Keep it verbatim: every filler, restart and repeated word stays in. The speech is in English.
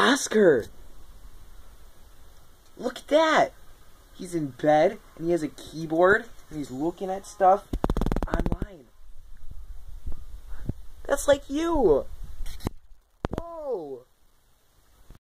Oscar! Look at that! He's in bed, and he has a keyboard, and he's looking at stuff online. That's like you!